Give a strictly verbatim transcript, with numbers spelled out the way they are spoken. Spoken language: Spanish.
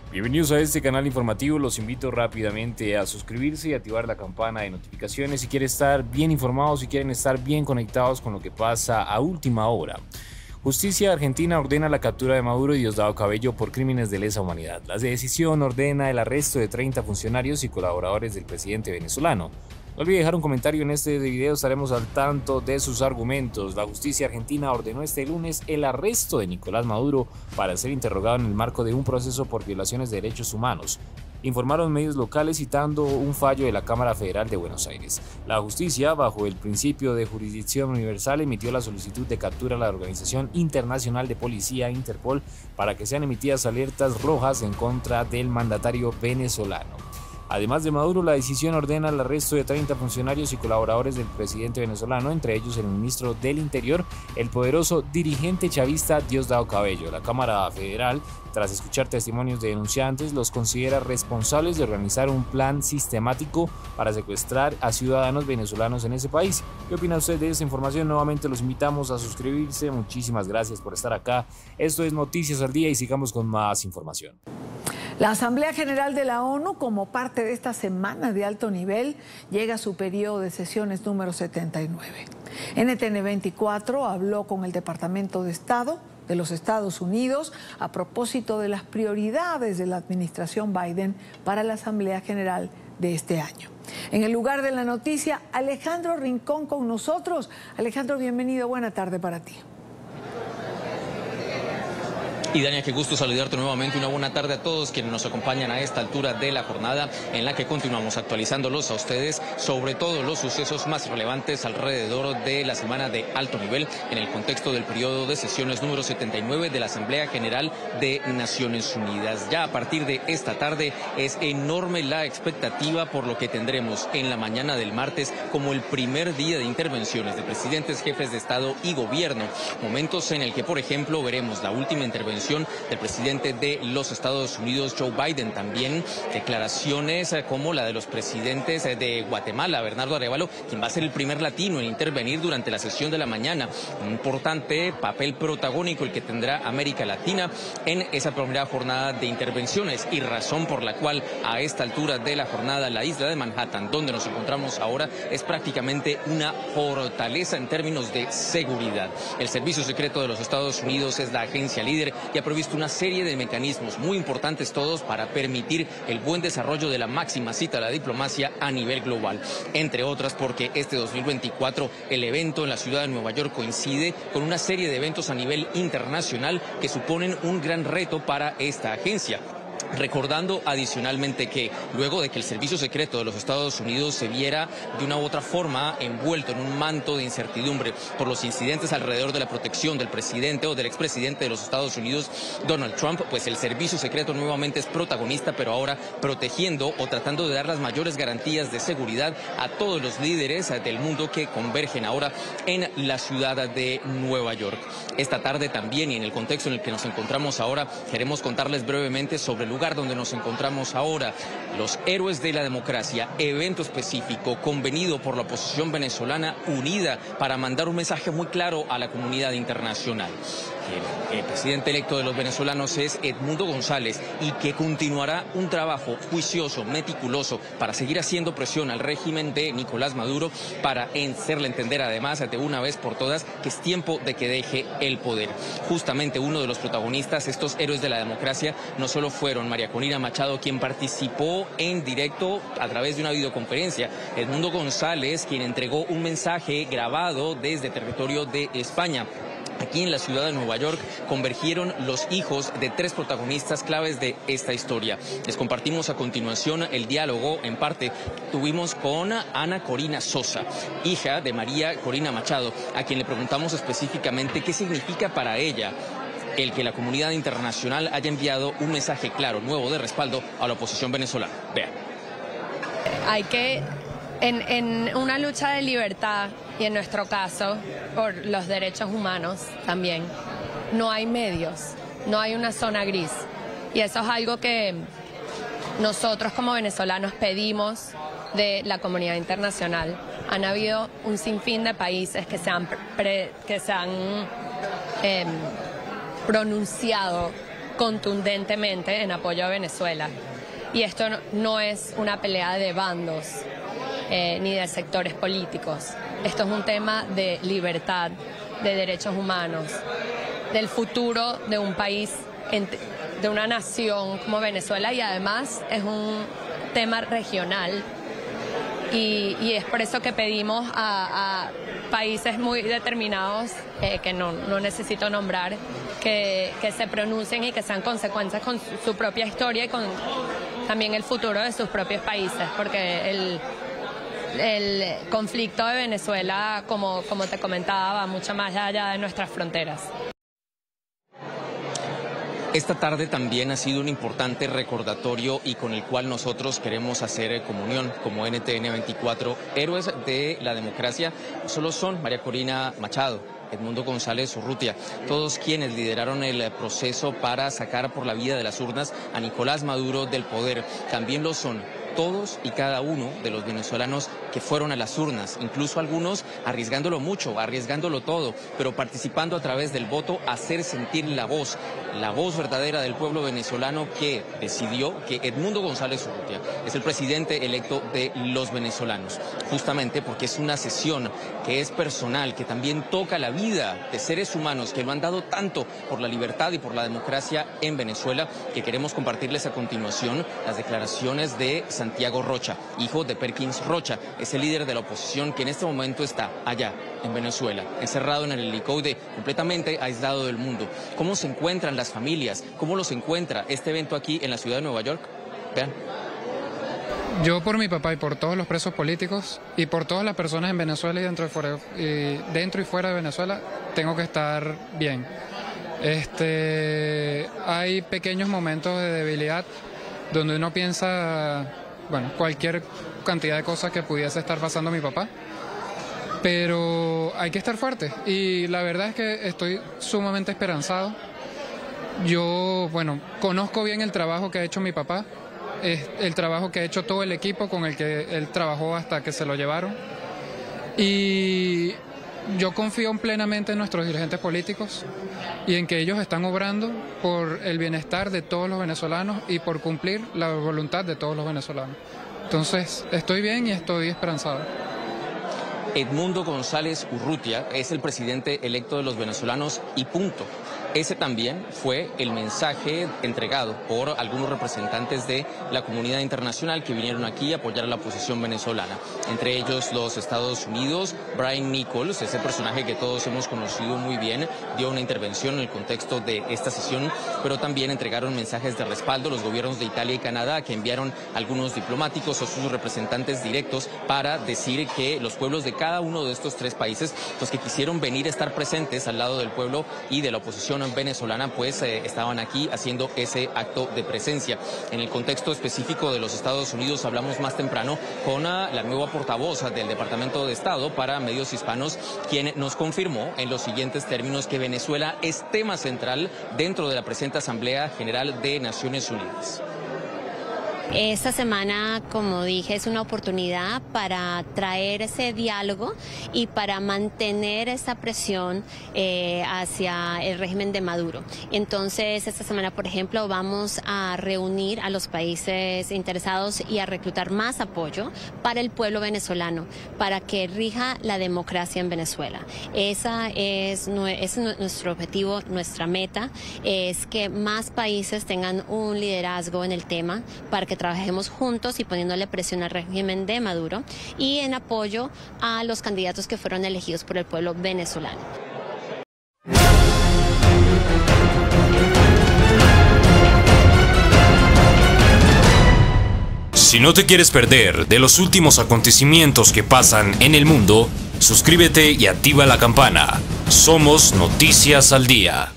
Bienvenidos a este canal informativo, los invito rápidamente a suscribirse y activar la campana de notificaciones si quieren estar bien informados, si quieren estar bien conectados con lo que pasa a última hora. Justicia argentina ordena la captura de Maduro y Diosdado Cabello por crímenes de lesa humanidad. La decisión ordena el arresto de treinta funcionarios y colaboradores del presidente venezolano. No olvide dejar un comentario en este video, estaremos al tanto de sus argumentos. La justicia argentina ordenó este lunes el arresto de Nicolás Maduro para ser interrogado en el marco de un proceso por violaciones de derechos humanos, informaron medios locales citando un fallo de la Cámara Federal de Buenos Aires. La justicia, bajo el principio de jurisdicción universal, emitió la solicitud de captura a la Organización Internacional de Policía, Interpol, para que sean emitidas alertas rojas en contra del mandatario venezolano. Además de Maduro, la decisión ordena el arresto de treinta funcionarios y colaboradores del presidente venezolano, entre ellos el ministro del Interior, el poderoso dirigente chavista Diosdado Cabello. La Cámara Federal, tras escuchar testimonios de denunciantes, los considera responsables de organizar un plan sistemático para secuestrar a ciudadanos venezolanos en ese país. ¿Qué opina usted de esta información? Nuevamente los invitamos a suscribirse. Muchísimas gracias por estar acá. Esto es Noticias al Día y sigamos con más información. La Asamblea General de la ONU, como parte de esta semana de alto nivel, llega a su periodo de sesiones número setenta y nueve. N T N veinticuatro habló con el Departamento de Estado de los Estados Unidos a propósito de las prioridades de la administración Biden para la Asamblea General de este año. En el lugar de la noticia, Alejandro Rincón con nosotros. Alejandro, bienvenido, buena tarde para ti. Y Dania, qué gusto saludarte nuevamente, una buena tarde a todos quienes nos acompañan a esta altura de la jornada en la que continuamos actualizándolos a ustedes sobre todos los sucesos más relevantes alrededor de la semana de alto nivel en el contexto del periodo de sesiones número setenta y nueve de la Asamblea General de Naciones Unidas. Ya a partir de esta tarde es enorme la expectativa por lo que tendremos en la mañana del martes como el primer día de intervenciones de presidentes, jefes de Estado y Gobierno, momentos en el que, por ejemplo, veremos la última intervención del presidente de los Estados Unidos, Joe Biden, también declaraciones como la de los presidentes de Guatemala, Bernardo Arévalo, quien va a ser el primer latino en intervenir durante la sesión de la mañana. Un importante papel protagónico el que tendrá América Latina en esa primera jornada de intervenciones y razón por la cual a esta altura de la jornada la isla de Manhattan, donde nos encontramos ahora, es prácticamente una fortaleza en términos de seguridad. El Servicio Secreto de los Estados Unidos es la agencia líder y ha previsto una serie de mecanismos muy importantes todos para permitir el buen desarrollo de la máxima cita de la diplomacia a nivel global. Entre otras porque este dos mil veinticuatro el evento en la ciudad de Nueva York coincide con una serie de eventos a nivel internacional que suponen un gran reto para esta agencia. Recordando adicionalmente que luego de que el Servicio Secreto de los Estados Unidos se viera de una u otra forma envuelto en un manto de incertidumbre por los incidentes alrededor de la protección del presidente o del expresidente de los Estados Unidos, Donald Trump, pues el Servicio Secreto nuevamente es protagonista, pero ahora protegiendo o tratando de dar las mayores garantías de seguridad a todos los líderes del mundo que convergen ahora en la ciudad de Nueva York. Esta tarde también, y en el contexto en el que nos encontramos ahora, queremos contarles brevemente sobre el lugar donde nos encontramos ahora, los héroes de la democracia, evento específico convenido por la oposición venezolana unida para mandar un mensaje muy claro a la comunidad internacional. El, el presidente electo de los venezolanos es Edmundo González y que continuará un trabajo juicioso, meticuloso para seguir haciendo presión al régimen de Nicolás Maduro para hacerle entender además de una vez por todas que es tiempo de que deje el poder. Justamente uno de los protagonistas, estos héroes de la democracia, no solo fueron María Corina Machado, quien participó en directo a través de una videoconferencia, Edmundo González, quien entregó un mensaje grabado desde territorio de España. Aquí en la ciudad de Nueva York convergieron los hijos de tres protagonistas claves de esta historia. Les compartimos a continuación el diálogo. En parte tuvimos con Ana Corina Sosa, hija de María Corina Machado, a quien le preguntamos específicamente qué significa para ella el que la comunidad internacional haya enviado un mensaje claro, nuevo de respaldo a la oposición venezolana. Vean. Hay que, en, en una lucha de libertad, y en nuestro caso, por los derechos humanos también, no hay medios, no hay una zona gris. Y eso es algo que nosotros como venezolanos pedimos de la comunidad internacional. Han habido un sinfín de países que se han, pre, que se han eh, pronunciado contundentemente en apoyo a Venezuela. Y esto no, no es una pelea de bandos eh, ni de sectores políticos. Esto es un tema de libertad, de derechos humanos, del futuro de un país, de una nación como Venezuela, y además es un tema regional. Y, y es por eso que pedimos a, a países muy determinados, eh, que no, no necesito nombrar, que, que se pronuncien y que sean consecuentes con su, su propia historia y con también el futuro de sus propios países, porque el, el conflicto de Venezuela, como, como te comentaba, va mucho más allá de nuestras fronteras. Esta tarde también ha sido un importante recordatorio y con el cual nosotros queremos hacer comunión como N T N veinticuatro. Héroes de la democracia solo son María Corina Machado, Edmundo González Urrutia, todos quienes lideraron el proceso para sacar por la vía de las urnas a Nicolás Maduro del poder. También lo son todos y cada uno de los venezolanos que fueron a las urnas, incluso algunos arriesgándolo mucho, arriesgándolo todo, pero participando a través del voto a hacer sentir la voz, la voz verdadera del pueblo venezolano que decidió que Edmundo González Urrutia es el presidente electo de los venezolanos, justamente porque es una sesión que es personal, que también toca la vida de seres humanos que lo han dado tanto por la libertad y por la democracia en Venezuela, que queremos compartirles a continuación las declaraciones de Santiago Rocha, hijo de Perkins Rocha, es el líder de la oposición que en este momento está allá en Venezuela, encerrado en el helicóptero, completamente aislado del mundo. ¿Cómo se encuentran las familias? ¿Cómo los encuentra este evento aquí en la ciudad de Nueva York? Vean. Yo por mi papá y por todos los presos políticos y por todas las personas en Venezuela y dentro y fuera, y dentro y fuera de Venezuela, tengo que estar bien. Este, hay pequeños momentos de debilidad donde uno piensa, bueno, cualquier cantidad de cosas que pudiese estar pasando a mi papá, pero hay que estar fuerte y la verdad es que estoy sumamente esperanzado. Yo, bueno, conozco bien el trabajo que ha hecho mi papá, el trabajo que ha hecho todo el equipo con el que él trabajó hasta que se lo llevaron, y yo confío plenamente en nuestros dirigentes políticos y en que ellos están obrando por el bienestar de todos los venezolanos y por cumplir la voluntad de todos los venezolanos. Entonces, estoy bien y estoy esperanzado. Edmundo González Urrutia es el presidente electo de los venezolanos y punto. Ese también fue el mensaje entregado por algunos representantes de la comunidad internacional que vinieron aquí a apoyar a la oposición venezolana. Entre ellos los Estados Unidos. Brian Nichols, ese personaje que todos hemos conocido muy bien, dio una intervención en el contexto de esta sesión, pero también entregaron mensajes de respaldo los gobiernos de Italia y Canadá, que enviaron algunos diplomáticos o sus representantes directos para decir que los pueblos de cada uno de estos tres países, los que quisieron venir a estar presentes al lado del pueblo y de la oposición venezolana, pues eh, estaban aquí haciendo ese acto de presencia. En el contexto específico de los Estados Unidos hablamos más temprano con uh, la nueva portavoz del Departamento de Estado para Medios Hispanos, quien nos confirmó en los siguientes términos que Venezuela es tema central dentro de la presente Asamblea General de Naciones Unidas. Esta semana, como dije, es una oportunidad para traer ese diálogo y para mantener esa presión eh, hacia el régimen de Maduro. Entonces, esta semana, por ejemplo, vamos a reunir a los países interesados y a reclutar más apoyo para el pueblo venezolano, para que rija la democracia en Venezuela. Esa es, es nuestro objetivo, nuestra meta, es que más países tengan un liderazgo en el tema para que trabajemos juntos y poniéndole presión al régimen de Maduro y en apoyo a los candidatos que fueron elegidos por el pueblo venezolano. Si no te quieres perder de los últimos acontecimientos que pasan en el mundo, suscríbete y activa la campana. Somos Noticias al Día.